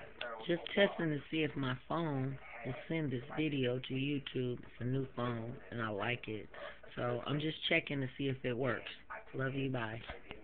Just testing to see if my phone will send this video to YouTube. It's a new phone and I like it. So I'm just checking to see if it works. Love you, bye.